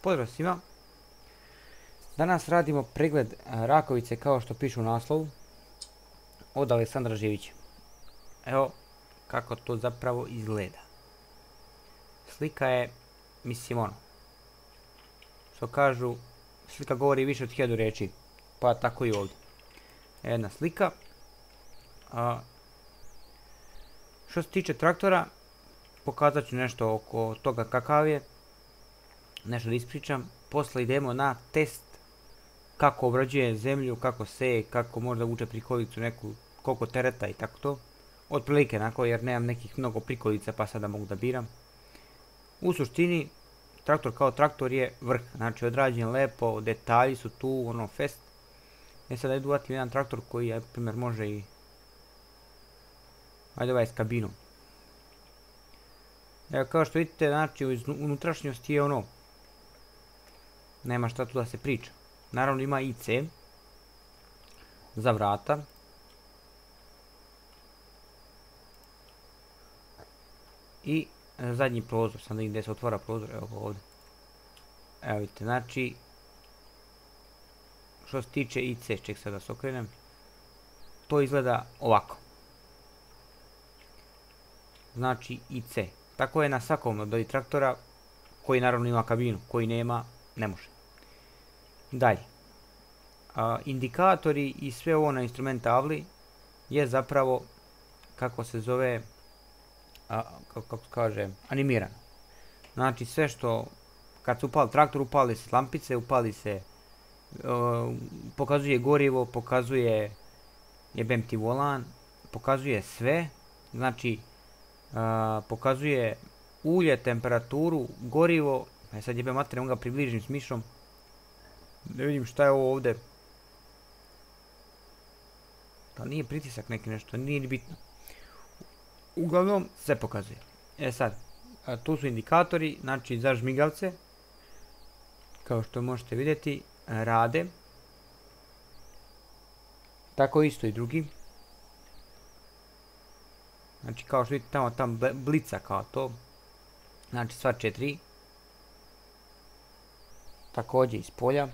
Pozdrav svima. Danas radimo pregled rakovice kao što piše u naslovu od Aleksandra Živića. Evo kako to zapravo izgleda. Slika je, mislim ono, što kažu, slika govori više od 1000 riječi, pa tako i ovdje. Jedna slika. Što se tiče traktora, pokazat ću nešto oko toga kakav je, nešto da ispričam. Posle idemo na test kako obrađuje zemlju, kako seje, kako možda vuče prikolicu neku, koliko tereta i tako to. Otprilike onako, jer nemam nekih mnogo prikolica pa sada mogu da biram. U suštini, traktor kao traktor je vrh, znači odrađen lepo, detalji su tu, ono fest. Sada idu vatim jedan traktor koji, na primjer, može i... Ajde ovaj s kabinom. Evo kao što vidite, znači unutrašnjost je ono, nema šta tu da se priča. Naravno ima IC za vrata. I zadnji prozor, sam da vidim gdje se otvara prozor, evo ovdje. Evo vidite, znači, što se tiče IC, ček sad da se okrenem, to izgleda ovako. Znači IC. Tako je na svakom od ovih traktora, koji naravno ima kabinu, koji nema, ne može. Dalje. Indikatori i sve ovo na instrument tabli je zapravo, kako se zove, kako kaže, animirano. Znači sve što, kad se upali traktor, upali se lampice, upali se, pokazuje gorivo, pokazuje jebem ti volan, pokazuje sve, znači pokazuje ulje, temperaturu, gorivo. Sad jebem mater, on ga približim s mišom. Da vidim šta je ovo ovdje. Da nije pritisak neki nešto, nije ni bitno. Uglavnom sve pokazuje. Sad, tu su indikatori, znači za žmigavce. Kao što možete vidjeti, rade. Tako isto i drugi. Znači kao što vidite tamo blica kao to. Znači sva 4. Također iz polja.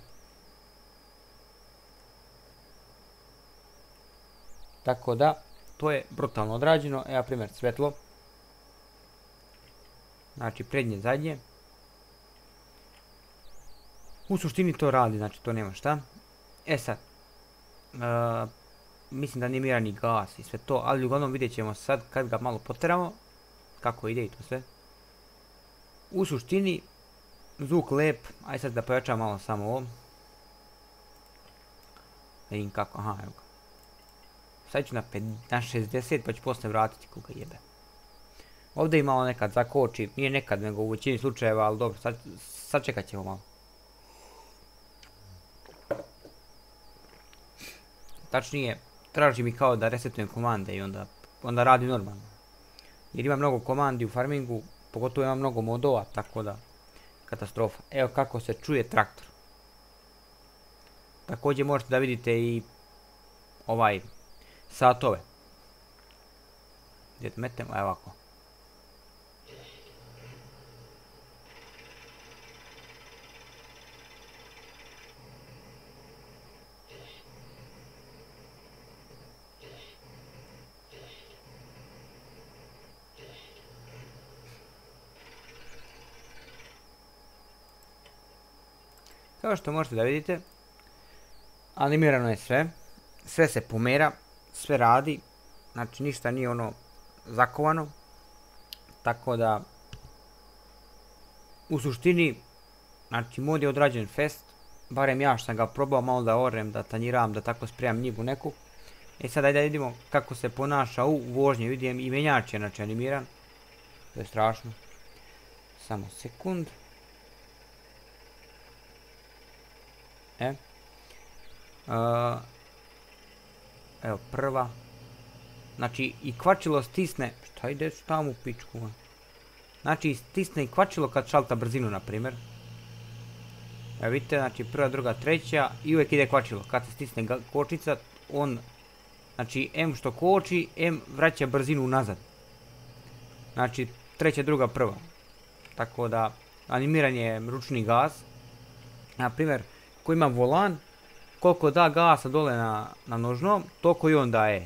Tako da, to je brutalno odrađeno. Evo primjer svetlo. Znači prednje, zadnje. U suštini to radi, znači to nema šta. Sad. Mislim da nije mirani gas i sve to, ali uglavnom vidjet ćemo sad kad ga malo poteramo. Kako ide i to sve. U suštini, zvuk lep. Ajde sad da pojačam malo samo ovo. Vidim kako, aha evo ga. Sad ću na 60 pa ću poslije vratiti koga jebe. Ovdje i malo nekad zakoči, nije nekad nego u većini slučajeva, ali dobro, sad čekat ćemo malo. Tačnije, traži mi kao da resetujem komande i onda radi normalno. Jer ima mnogo komandi u farmingu, pogotovo ima mnogo modova, tako da katastrofa. Evo kako se čuje traktor. Također možete da vidite i ovaj satove. Gdje metemo, evo ovako. Kao što možete da vidite, animirano je sve, sve se pomera, sve radi, znači ništa nije ono zakovano, tako da u suštini, znači mod je odrađen fest, barem ja što sam ga probao malo da orem, da tanjiram, da tako spremam njivu neku. Sad ajde da vidimo kako se ponaša u vožnji, vidim i menjač je znači animiran, to je strašno, samo sekund. Evo prva. Znači i kvačilo stisne. Šta ide tamo u pičku? Znači stisne i kvačilo kad šalta brzinu na primjer. Evo vidite, znači prva, druga, treća i uvijek ide kvačilo. Kad se stisne kočnica, on znači M što koči, M vraća brzinu nazad. Znači treća, druga, prva. Tako da animiran je ručni gaz. Na primjer, ko ima volan, koliko da gasa dole na nožnom, toliko i on daje.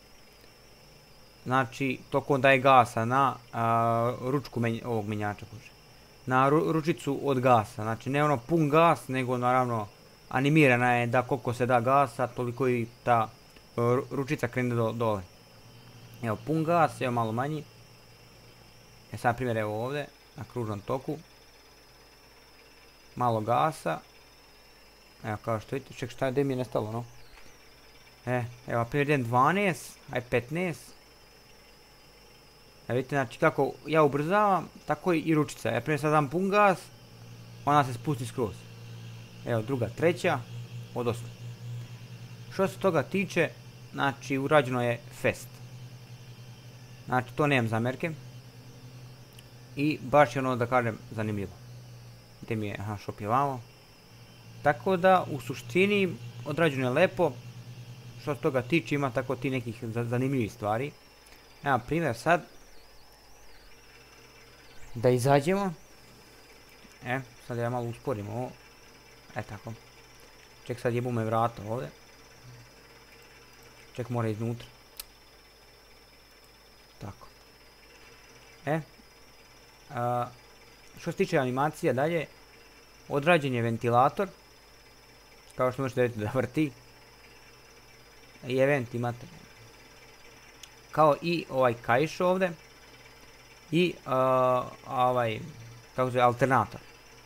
Znači, toliko on daje gasa na ručku ovog menjača. Na ručicu od gasa. Znači, ne ono pun gas, nego naravno animirana je da koliko se da gasa, toliko i ta ručica krene dole. Evo, pun gas, evo malo manji. Sad primjer evo ovdje, na kružnom toku. Malo gasa. Evo kao što vidite, ček šta je, gdje mi je nestalo, no? Evo primjer idem 12, aj 15. Evo vidite, znači kako ja ubrzavam, tako i ručica. Ja primjer sad dam pun gas, ona se spusti skroz. Evo druga, treća, odosno. Što se toga tiče, znači urađeno je fest. Znači to nemam zamjerke. I baš je ono da kažem zanimljivo. Gdje mi je, aha, shop je vamo. Tako da u suštini odrađeno je lepo. Što se toga tiče ima tako ti nekih zanimljivih stvari. Evo primjer sad. Da izađemo. Sad ja malo usporim ovo. Tako. Ček sad jebu me vrata ovdje. Ček mora iznutra. Tako. Što se tiče animacija dalje, odrađen je ventilator, kao što možete vidjeti da vrti, i event imate, kao i ovaj kaiš ovdje, i ovaj, kako se zove, alternator.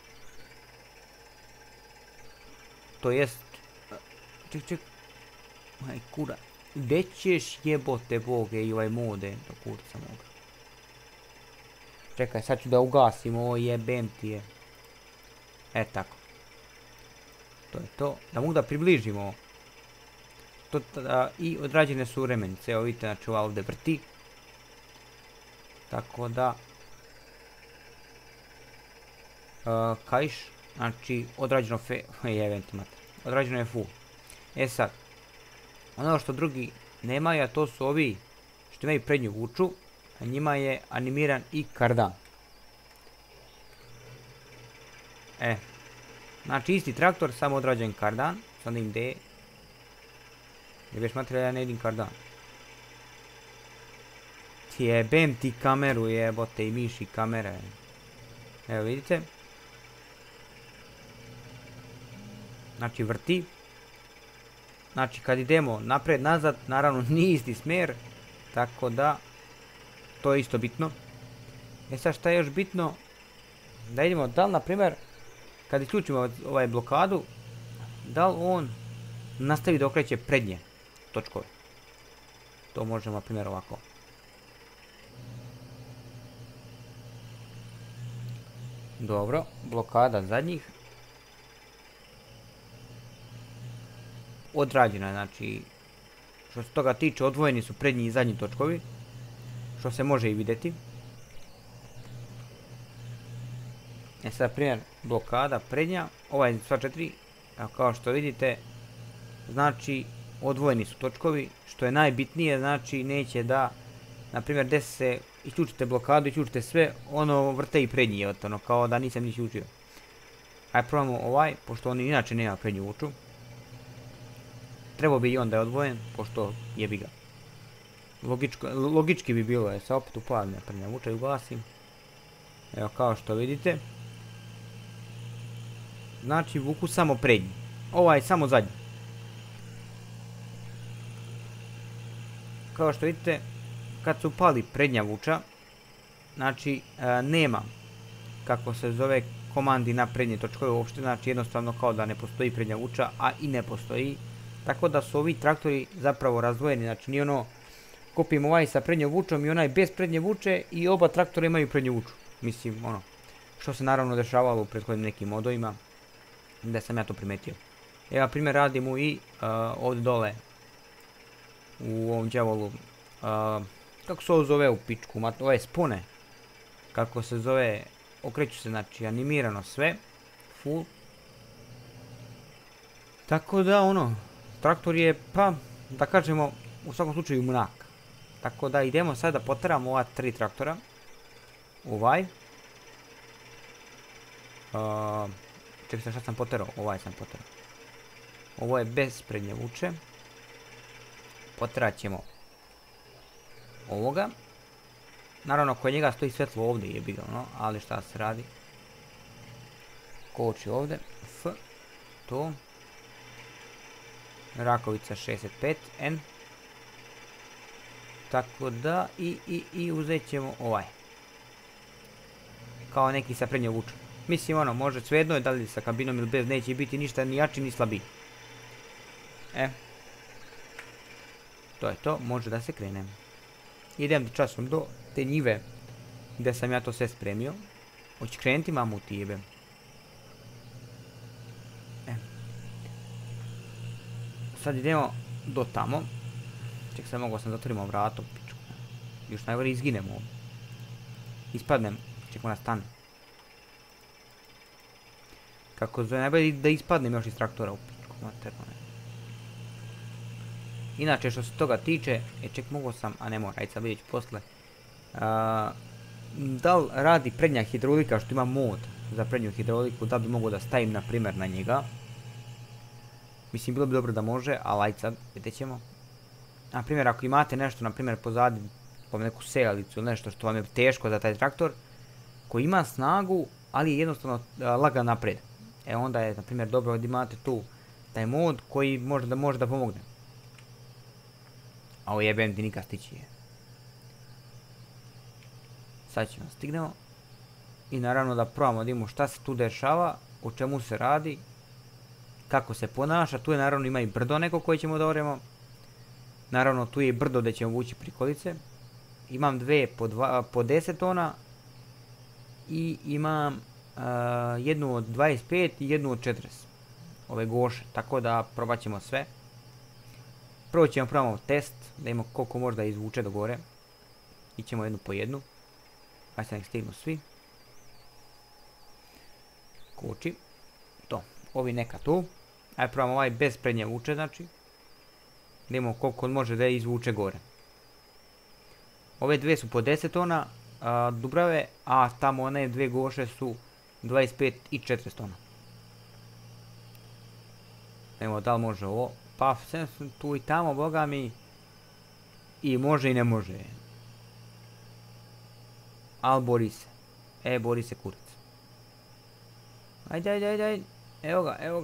To jest, ček, maj kura, gdje ćeš jebote boge i ovaj modem, to kurca moga. Čekaj, sad ću da ugasim ovo, jebem ti je. Tako. To je to. Da mogu da približim ovo. I odrađene su remenice. Evo vidite, znači ova ovdje vrti. Tako da. Kaiš. Znači, odrađeno odrađeno je full. Sad. Ono što drugi nemaju, a to su ovi što imaju prednju vuču. A njima je animiran i kardan. Znači isti traktor, samo odrađen kardan. Sad da im gdje je. Ne beš materijal, ja ne vidim kardan. Jebem ti kameru, jebote, i miš i kamere. Evo vidite. Znači vrti. Znači kad idemo napred, nazad, naravno nije isti smjer. Tako da to je isto bitno. Sad šta je još bitno? Da idemo, da li na primjer, kad isključimo ovaj blokadu, da li on nastavi da okreće prednje točkove. To možemo na primjer ovako. Dobro, blokada zadnjih. Odrađena, znači, što se toga tiče, odvojeni su prednji i zadnji točkovi. Što se može i vidjeti. Sad primjer blokada prednja. Ovaj sva 4. Kao što vidite. Znači odvojeni su točkovi. Što je najbitnije. Znači neće da. Na primjer gdje se isključite blokadu. Isključite sve. Ono vrte i prednji. Ono, kao da nisam niš učio. Ajde probamo ovaj. Pošto on inače nema prednju vuču. Trebao bi i on da je odvojen. Pošto jebi ga. Logički bi bilo, sad opet upadne prednja vuča i ugasim. Evo kao što vidite. Znači vuku samo prednji. Ovaj samo zadnji. Kao što vidite, kad se upali prednja vuča, znači nema, kako se zove, komandi na prednje točkove uopšte, znači jednostavno kao da ne postoji prednja vuča, a i ne postoji. Tako da su ovi traktori zapravo razdvojeni, znači nije ono kupim ovaj sa prednjom vučom i onaj bez prednje vuče i oba traktora imaju prednju vuču. Mislim, ono, što se naravno dešavalo u prethodnim nekim modovima, gdje sam ja to primetio. Evo, primjer, radimo i ovdje dole, u ovom đavolu, kako se ovo zove u pičku, ove spone, kako se zove, okreću se, znači, animirano sve, full. Tako da, ono, traktor je, pa, da kažemo, u svakom slučaju mrak. Tako da idemo sad da poteramo ova 3 traktora. Ovaj. Čekaj, šta sam poterao? Ovaj sam poterao. Ovo je bez prednje vuče. Poterat ćemo ovoga. Naravno, kod njega stoji svjetlo ovdje, je bilo, no, ali šta se radi? Koči ovdje. F. To. Rakovica 65. N. Tako da, i uzet ćemo ovaj. Kao neki sa prednjom vučom. Mislim, ono, može svejedno je da li sa kabinom ili bez, neće biti ništa ni jači ni slabiji. To je to, može da se krenem. Idem časom do te njive gdje sam ja to sve spremio. Hoće krenuti, mamu ti jebem. Sad idemo do tamo. Ček, sad mogu sam zatvorimo vratom, pičku. Još najgore izginemo ovdje. Ispadnem, čekamo na stan. Kako zove, najbolje da ispadnem još iz traktora u pičku, materno. Inače, što se toga tiče, ček, mogu sam, a ne mora, ajde sad vidjet ću posle. Da li radi prednja hidraulika, što ima mod za prednju hidrauliku, da bi mogu da stavim, na primjer, na njega. Mislim, bilo bi dobro da može, ali ajde sad, vidjet ćemo. Na primjer, ako imate nešto, na primjer, pozadi, po neku sejalicu ili nešto što vam je teško za taj traktor, koji ima snagu, ali je jednostavno lagan napred. Onda je, na primjer, dobro da imate tu taj mod koji može da pomogne. A ovo jebem ti nikad stići je. Sad ćemo stignemo. I naravno da probamo da vidimo šta se tu dešava, o čemu se radi, kako se ponaša. Tu je naravno ima i brdo neko koje ćemo da oremo. Naravno tu je i brdo gdje ćemo vući prikolice. Imam dve po 10 tona. I imam jednu od 25 i jednu od 40. Ove goše. Tako da probat ćemo sve. Prvo ćemo probamo test. Da imamo koliko možda izvuče do gore. Ićemo jednu po jednu. Ajde se nek stignu svi. Koči. To. Ovi neka tu. Ajde probamo ovaj bez prednje vuče, znači. Da imamo koliko može da izvuče gore. Ove dve su po 10 tona dubrave, a tamo one dve goše su 25 i 40 tona. Evo, da li može ovo? Pa, sve su tu i tamo, boga mi. I može i ne može. Al bori se. Bori se kurac. Ajde, ajde, ajde. Evo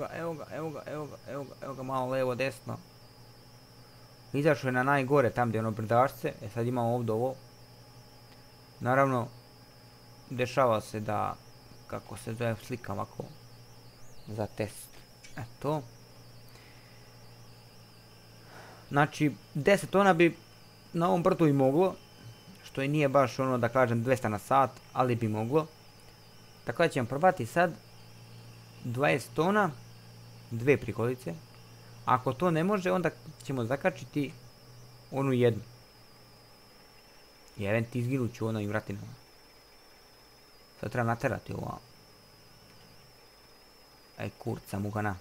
ga, malo levo, desno. Izašao je na najgore, tam gdje je ono brdašce. Sad imamo ovdje ovo. Naravno, dešava se da, kako se zove, slikam ovako za test. Eto. Znači, 10 tona bi na ovom brdu i moglo. Što i nije baš ono da kažem 200 na sat, ali bi moglo. Tako da ćemo probati sad 20 tona, dve prikolice. Ako to ne može, onda ćemo zakačiti onu jednu. Jevent ti izginut ću ono i vratinama. Sad treba naterati ovo. Aj kurca mugana.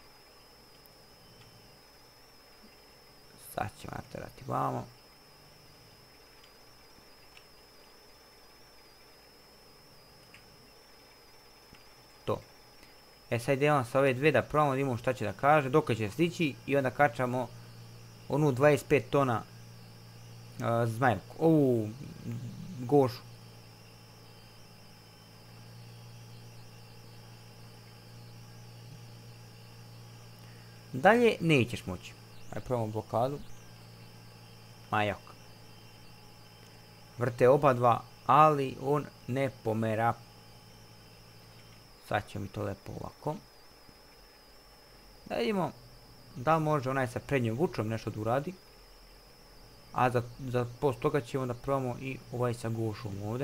Sad ćemo naterati vamo. To. Sad idemo sa ove dve da probamo da imamo šta će da kaže, dok će stići i onda kačamo onu 25 tona zmajevku, ovu gošu. Dalje nećeš moći. Ajde probamo blokadu. Majak. Vrte oba dva, ali on ne pomera. Sad će mi to lepo ovako. Da vidimo da li može onaj sa prednjom vučom nešto da uradi. A za post toga ćemo da probamo i ovaj sa gošom ovdje.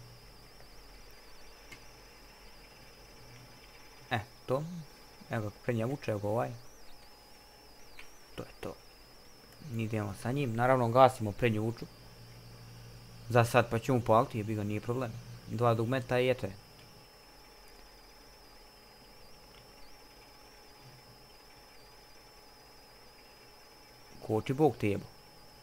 To. Evo prednja vuča, evo ovaj. To je to. Idemo sa njim. Naravno gasimo prednju vuču. Za sad pa ćemo upaliti, jebi ga, nije problem. 2 dugmeta i eto je. Koči bog te jebo.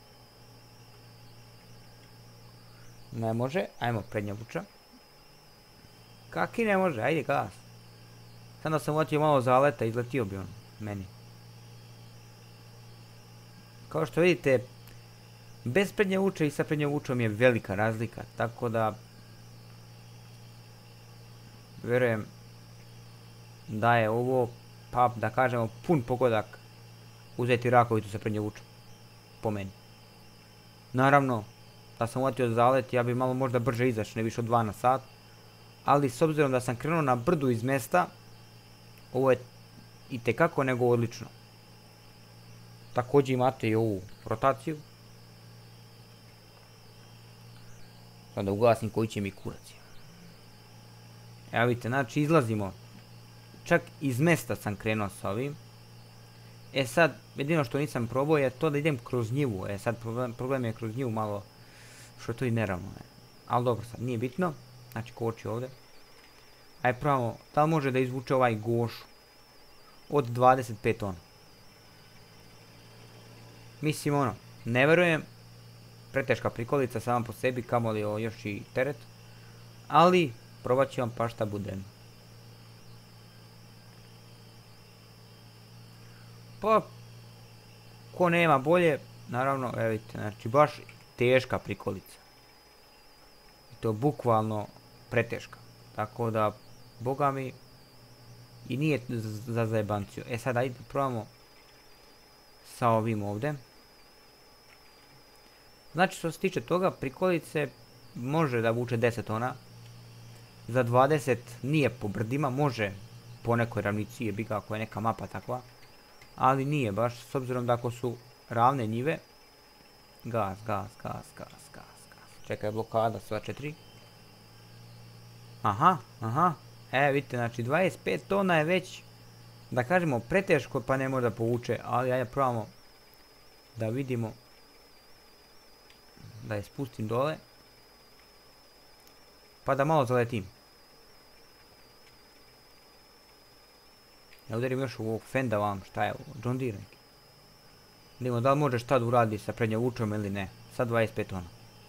Ne može, ajmo prednja vuča. Kaki ne može, ajde gas. Sam da sam uvatio malo zaleta, izletio bi on meni. Kao što vidite, bez prednje vuče i sa prednje vučom je velika razlika, tako da vjerujem da je ovo, pa da kažemo, pun pogodak uzeti rakovicu sa prednje vučom, po meni. Naravno, da sam uvatio zalet, ja bi malo možda brže izašao, ne više od 2 na sat, ali s obzirom da sam krenuo na brdu iz mesta, ovo je itekako nego odlično. Također imate i ovu rotaciju. Sada ugasim koji će mi kurac. Evo vidite, znači izlazimo. Čak iz mesta sam krenuo sa ovim. E sad, jedino što nisam probao je to da idem kroz njivu. E sad, problem je kroz njivu malo, što je to i neravno. Ali dobro sad, nije bitno. Znači, koči ovdje. Ajde probamo, da li može da izvuče ovaj gošu od 25 tona. Mislim ono, ne verujem, preteška prikolica sama po sebi, kamoli još i teret, ali probat ću vam pa šta bude. Pa, ko nema bolje, naravno, evo vidite, znači baš teška prikolica. I to bukvalno preteška, tako da, boga mi, i nije za zajebanciju. E sad, ajde probamo sa ovim ovdje. Znači što se tiče toga, prikolice može da vuče 10 tona. Za 20 nije po brdima, može po nekoj ravnici, je bika ako je neka mapa takva. Ali nije baš, s obzirom da ako su ravne njive. Gas. Čekaj, blokada sva 4. Aha. Vidite, znači 25 tona je već, da kažemo, preteško pa ne može da povuče, ali ajde probamo da vidimo. Da je spustim dole. Pa da malo zaletim. Ja udarim još u ovog fenda vam, šta je ovo, John Deere. Vidimo da li može šta da uradi sa prednje vučom ili ne. Sad 25 tona.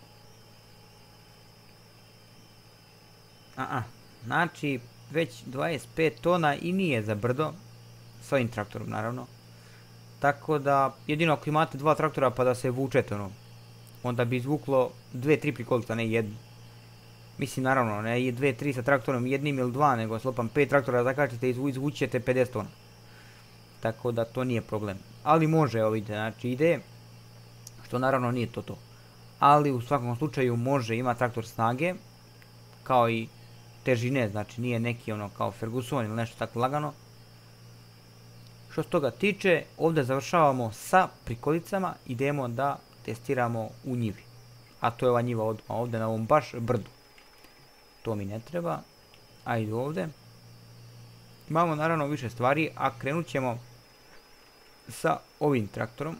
Znači, već 25 tona i nije za brdo. S ovim traktorom, naravno. Tako da, jedino ako imate 2 traktora pa da se vučete, onda bi izvuklo 2-3 prikolica, ne jednu. Mislim, naravno, ne 2-3 sa traktorom jednim ili 2, nego slopam 5 traktora zakačite i izvućete 50 tona. Tako da to nije problem. Ali može, evo vidite, znači ide, što naravno nije to. Ali u svakom slučaju može, ima traktor snage, kao i težine, znači nije neki kao Ferguson ili nešto tako lagano. Što se toga tiče, ovdje završavamo sa prikolicama, idemo da testiramo u njivi. A to je ova njiva ovdje na ovom baš brdu. To mi ne treba. Ajde ovdje. Imamo naravno više stvari, a krenut ćemo sa ovim traktorom.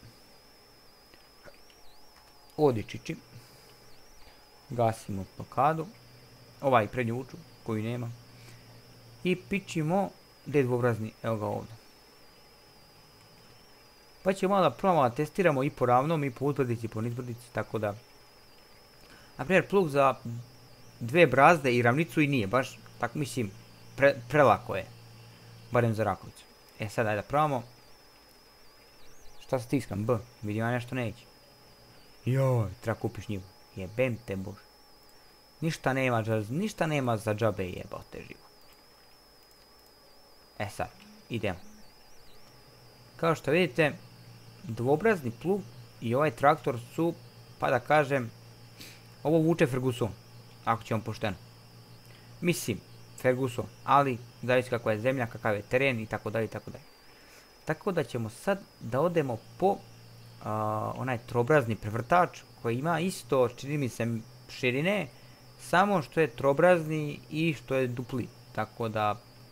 Odi čiči. Gasimo blokadu. Ovaj prednju vuču koju nema. I pičimo gdje je dvobrazni, evo ga ovdje. Pa ćemo malo da probamo da testiramo i po ravnom i po uzbrdici i po nizbrdici, tako da. Naprimjer, plug za 2 brazde i ravnicu i nije, baš, tako mislim, prelako je. Barem za rakovicu. E sad, ajde da probamo. Šta stiskam? B, vidim ja nešto neće. Joj, treba kupiš njivu. Jebem te bož. Ništa nema za džabe jebote živo. E sad, idemo. Kao što vidite, dvobrazni plug i ovaj traktor su, pa da kažem, ovo vuče Ferguson, ako ćemo pošteno. Mislim, Ferguson, ali zavisi kakva je zemlja, kakav je teren i tako dalje. Tako da ćemo sad da odemo po onaj trobrazni prevrtač koji ima isto, čini mi se, širine, samo što je trobrazni i što je dupli. Tako da,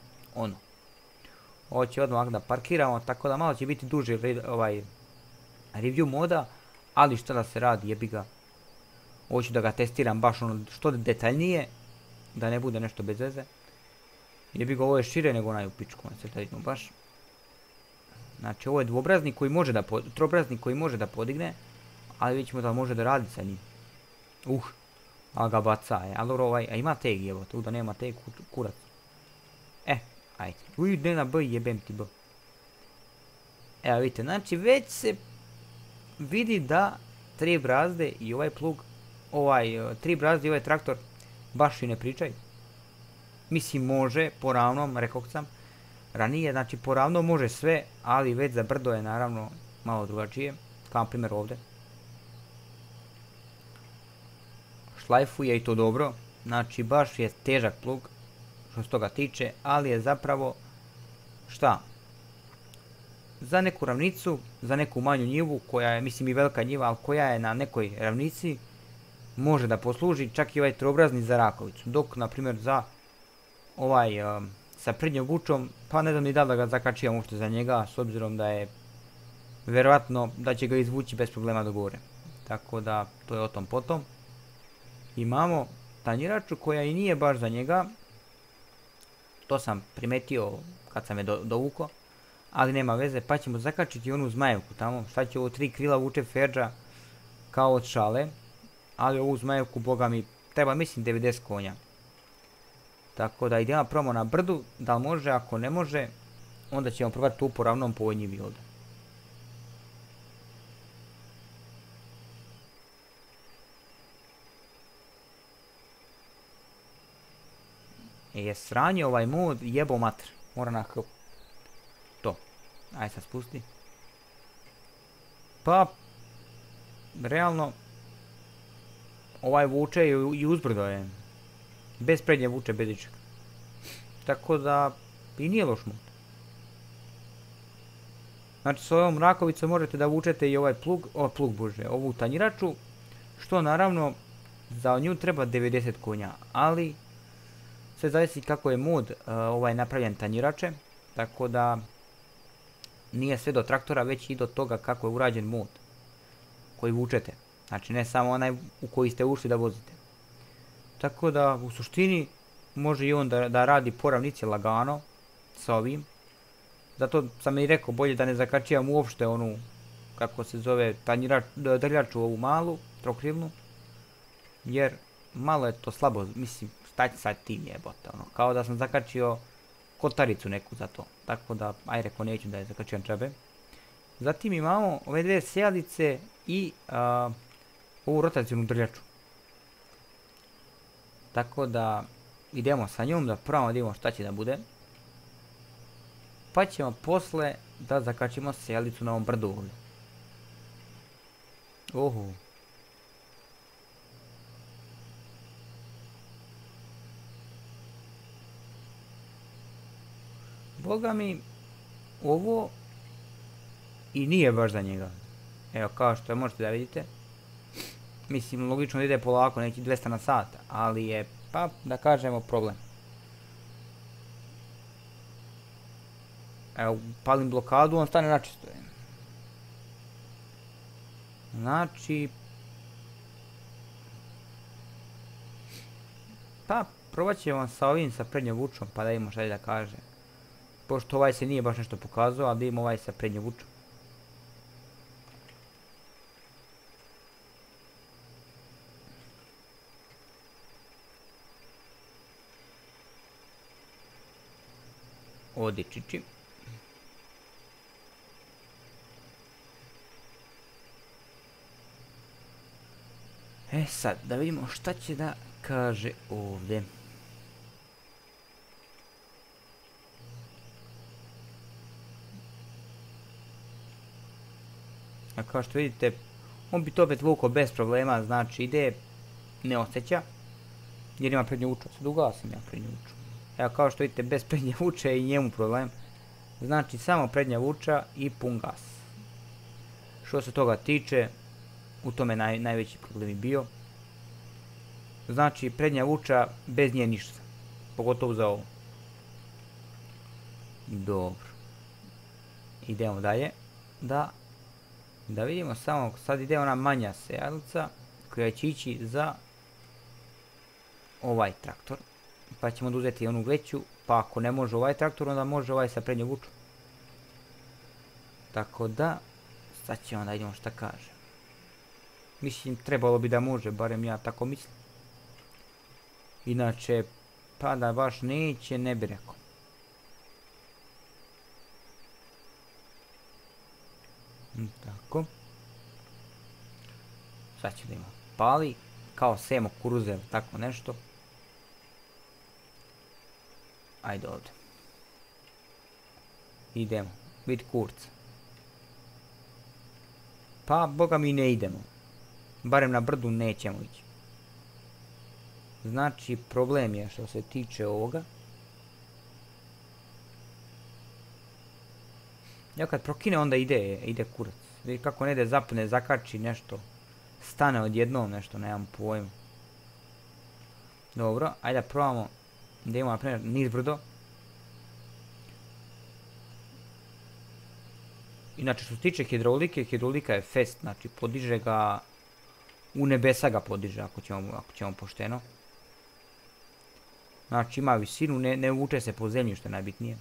ovo će odmah da parkiramo, tako da malo će biti duži review moda, ali šta da se radi, jebi ga. Hoću da ga testiram baš što detaljnije, da ne bude nešto bez veze. Jebi ga, ovo je šire nego onaj u pičku, da vidimo baš. Znači ovo je dvobraznik koji može trobraznik koji može da podigne, ali vidjet ćemo da može da radi sa njim. Ali ga baca, ali a ima teg, evo, tu da nema teg, kurac. Ajde. Uj, ne na B, jebem ti B. Evo vidite, znači već se vidi da tri brazde i ovaj plug, tri brazde i ovaj traktor baš i ne pričaju. Mislim može, po ravnom, rekao sam ranije, znači po ravnom može sve, ali već za brdo je naravno malo drugačije, kao na primjer ovdje. Šlajfuje i to dobro, znači baš je težak plug što se toga tiče, ali je zapravo šta? Za neku ravnicu, za neku manju njivu, koja je, mislim i velika njiva, ali koja je na nekoj ravnici, može da posluži čak i ovaj trobrazni za rakovicu. Dok, na primjer, za ovaj sa prednjom vučom, pa ne znam ni da ga zakačivam uopšte za njega, s obzirom da je vjerojatno da će ga izvući bez problema do gore. Tako da, to je o tom potom. Imamo tanjiraču koja i nije baš za njega. To sam primetio kad sam je dovukao. Ali nema veze, pa ćemo zakačiti onu zmajevku tamo. Šta će ovo 3 krila vuče Ferđa kao od šale. Ali ovu zmajevku, boga mi, treba mislim 90 konja. Tako da idemo probamo na brdu, da li može, ako ne može, onda ćemo probati tu po ravnom po ovoj njivi ovdje. Je sranje ovaj mod, jebo mater, mora na H. To, ajde sad spusti. Pa, realno, ovaj vuče i uzbrdo je. Bez prednje vuče, bez ičega. Tako da, i nije loš mod. Znači, s ovom rakovicom možete da vučete i ovaj plug, ovu tanjiraču, što naravno, za nju treba 90 konja, ali sve zavisi kako je mod napravljen tanjirače, tako da nije sve do traktora, već i do toga kako je urađen mod koji vučete. Znači, ne samo onaj u koji ste ušli da vozite. Tako da, u suštini, može i on da radi po ravnici lagano sa ovim. Zato sam i rekao, bolje da ne zakačivam uopšte onu, kako se zove, drljaču ovu malu, trokrilnu. Jer malo je to slabo, mislim, šta će sad tim jebote, ono, kao da sam zakačio kotaricu neku za to. Tako da, aj rekao, neću da je zakačivam džabe. Zatim imamo ove dve sjelice i ovu rotacijnu drljaču. Tako da idemo sa njom da probamo da vidimo šta će da bude. Pa ćemo posle da zakačimo sjelicu na ovom brdu ovdje. Oho. Boga mi, ovo i nije baš za njega. Evo, kao što možete da vidite. Mislim, logično ide polako, neki 200 na sat, ali je, pa, da kažemo, problem. Evo, palim blokadu, on stane načisto. Znači, pa, probat ćemo sa ovim, sa prednjom vučom, pa da imamo šta da kaže. Pošto ovaj se nije baš nešto pokazao, ali da imamo ovaj sa prednjom vučom. Odi čiči. E sad, da vidimo šta će da kaže ovdje. A kao što vidite, on bi to opet vukao bez problema, znači ide, ne osjeća, jer ima prednju vuču, sad ugasim ja prednju vuču. Evo kao što vidite, bez prednje vuče i njemu problem. Znači samo prednja vuča i pun gas. Što se toga tiče, u tome najveći problem je bio. Znači prednja vuča bez nje ništa. Pogotovo za ovo. Dobro. Idemo dalje. Da vidimo samo, sad ide ona manja sejalica koja će ići za ovaj traktor. Pa ćemo uzeti onu veću, pa ako ne može ovaj traktor, onda može ovaj sa prednjom vučom. Tako da, sad ćemo da vidimo šta kaže. Mislim, trebalo bi da može, barem ja tako mislim. Inače, pa da baš neće, ne bi rekao. Tako. Sad ću da ima pali. Kao semo kuruze, tako nešto. Ajde ovdje. Idemo. Vid kurca. Pa, boga mi ne idemo. Barem na brdu nećemo ići. Znači, problem je što se tiče ovoga. Ja kad prokine, onda ide kurac. Vidi kako ne ide, zapne, zakači nešto. Stane odjednom nešto, nemam pojma. Dobro, ajde da probamo. Da imamo naprimjer nizbrdo. Inače što se tiče hidraulike, hidraulika je fest, znači podiže ga, u nebesa ga podiže ako ćemo pošteno. Znači ima visinu, ne vuče se po zemlji što je najbitnije.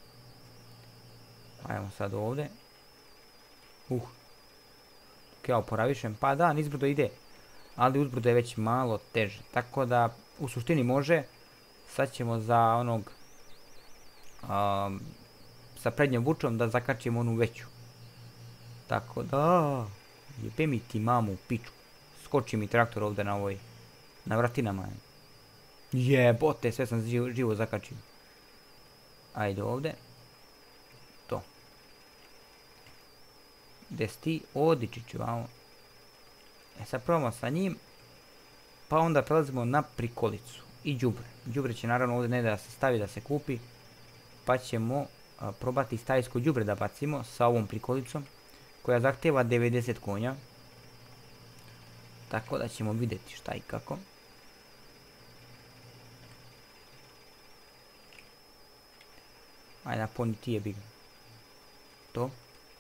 Ajmo sad ovdje. Ja oporavišem, pa da, nizbrdo ide. Ali uzbrdo je već malo teže, tako da u suštini može. Sad ćemo za onog sa prednjom vučom da zakačimo onu veću. Tako da, jebe mi ti mamu u pičku. Skoči mi traktor ovdje na ovoj, na vratinama. Jebote, sve sam živo zakačio. Ajde ovdje. To. Gdje si ti? Odići ću vamo. Sad probamo sa njim. Pa onda prelazimo na prikolicu. I đubre. Đubre će naravno ovdje ne da se stavi, da se kupi. Pa ćemo probati stajsko đubre da bacimo sa ovom prikolicom. Koja zahtjeva 90 konja. Tako da ćemo vidjeti šta i kako. Ajde napuni ti jebi ga. To.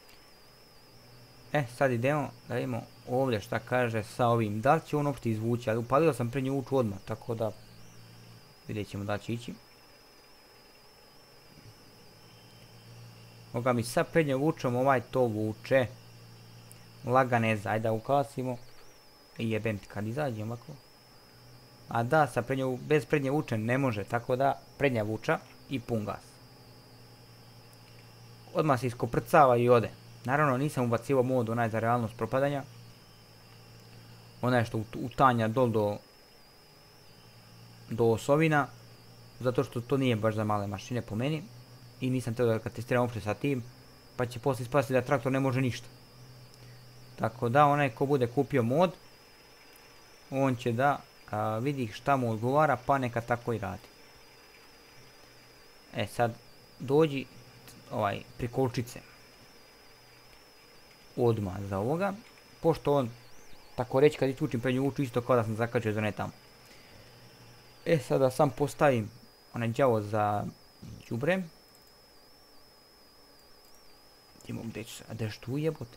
Sad idemo da vidimo ovdje šta kaže sa ovim. Da li će on uopšte izvući, ali upalio sam prednju vuču odmah, tako da vidjet ćemo da li će ići. Moga mi sa prednjom vučom ovaj to vuče. Laganeza, ajde da ukasimo. I jebem ti kad izađem ovako. A da, bez prednje vuče ne može, tako da prednja vuča i pun gas. Odmah se iskoprcava i ode. Naravno nisam ubacivao mod onaj za realnost propadanja. Onaj što utanja dol do osovina. Zato što to nije baš za male mašine po meni. I nisam teo da ga testiram uopšte sa tim. Pa će poslije ispasti da traktor ne može ništa. Tako da onaj ko bude kupio mod. On će da vidi šta mu odgovara pa neka tako i radi. Sad dođi prikolčice. Odmah za ovoga. Pošto on tako reći kad isključim prednju vuču isto kao da sam zakačio za ne tamo. Sada sam postavim onaj đavo za đubre. Idemo gdje što jebote.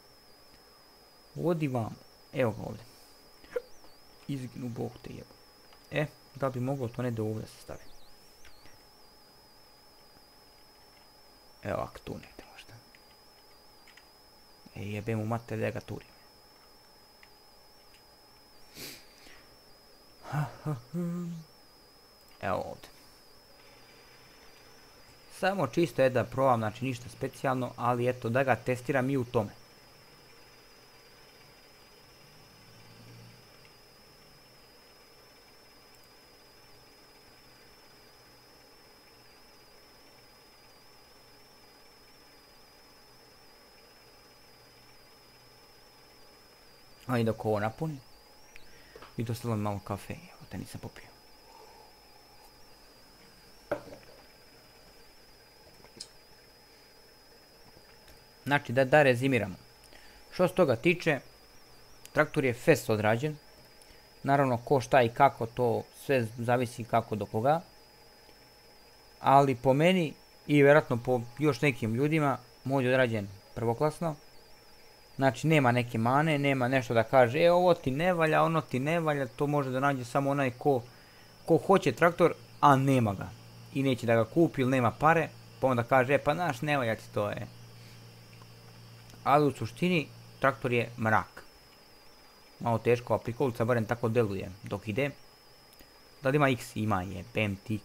Odi vam. Evo ga ovdje. Izginu bog te jebo. Da bi moglo to ne da ovdje se stavi. Evo ako tu negdje možda. Jebem u mater da ga turim. Evo ovdje. Samo čisto je da probam, znači ništa specijalno, ali eto da ga testiram i u tome. Ajde dok ovo napuni. I dostavljam malo kafe, evo te nisam popio. Znači da rezimiramo. Što se toga tiče, traktor je fest odrađen. Naravno ko šta i kako to sve zavisi kako do koga. Ali po meni i vjerojatno po još nekim ljudima mod je odrađen prvoklasno. Znači nema neke mane, nema nešto da kaže ovo ti ne valja, ono ti ne valja, to može da nađe samo onaj ko hoće traktor, a nema ga. I neće da ga kupi ili nema pare, pa onda kaže pa naš ne valja ti to je. Ali u suštini traktor je mrak. Malo teško, a prikolica barem tako deluje dok ide. Da li ima X? Ima je, BMTX.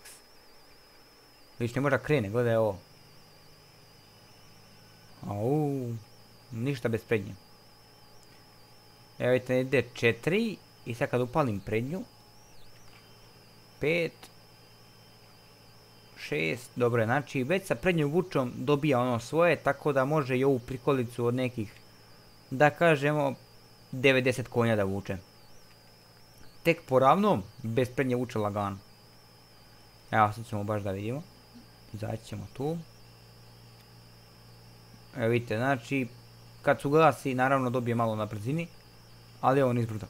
Vidiš ne možda krene, gledaj ovo. ništa bez prednje. Evo vidite, ide 4 i sad kad upalim prednju, 5, 6, dobro je, znači već sa prednjom vučom dobija ono svoje, tako da može i ovu prikolicu od nekih, da kažemo, 90 konja da vuče. Tek poravno, bez prednje vuče lagano. Evo sad ćemo baš da vidimo. Izaći ćemo tu. Evo vidite, znači, kad su gasi, naravno dobije malo na brzini, ali evo nizbrdo.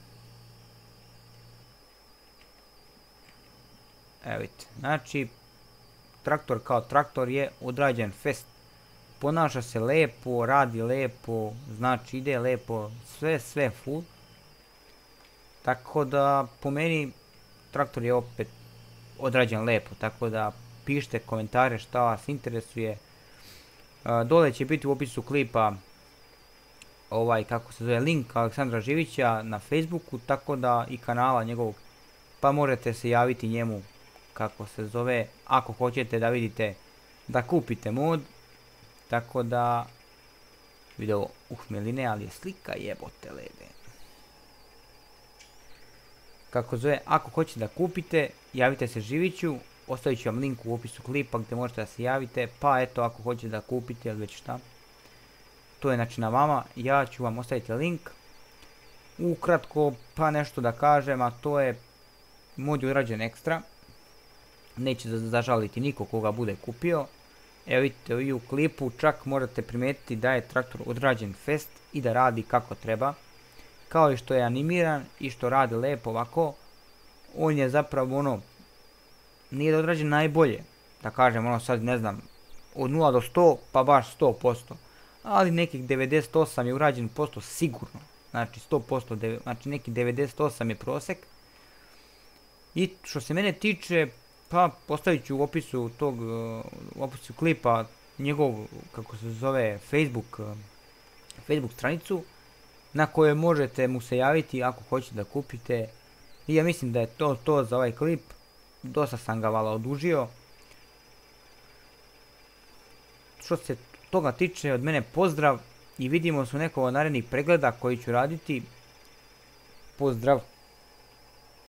Evo vidite, znači, traktor kao traktor je odrađen fest. Ponaša se lepo, radi lepo, znači ide lepo, sve full. Tako da, po meni, traktor je opet odrađen lepo, tako da pišite komentare šta vas interesuje. Dole će biti u opisu klipa kako se zove, link Aleksandra Živića na Facebooku, tako da i kanala njegovog, pa možete se javiti njemu, kako se zove, ako hoćete da vidite, da kupite mod. Tako da, video uhmeline, ali je slika jebote lede. Kako zove, ako hoćete da kupite, javite se Živiću, ostavit ću vam link u opisu klipa gdje možete da se javite, pa eto ako hoćete da kupite ili već šta. To je znači na vama, ja ću vam ostaviti link. Ukratko, pa nešto da kažem, a to je mod je urađen ekstra. Neće zažaliti niko koga bude kupio. Evo vidite i u klipu čak možete primijetiti da je traktor odrađen fest i da radi kako treba. Kao i što je animiran i što radi lepo ovako. On je zapravo ono, nije da odrađen najbolje. Da kažem ono sad ne znam, od 0 do 100 pa baš 100%. Ali nekih 98 je urađen posto sigurno. Znači 100%, znači neki 98 je prosek. I što se mene tiče, pa postavit ću u opisu tog, u opisu klipa njegov, kako se zove, Facebook stranicu, na kojoj možete mu se javiti ako hoćete da kupite. I ja mislim da je to za ovaj klip. Dosta sam ga vala odužio. Što se toga tiče, od mene pozdrav i vidimo se u nekom od narednih pregleda koji ću raditi. Pozdrav!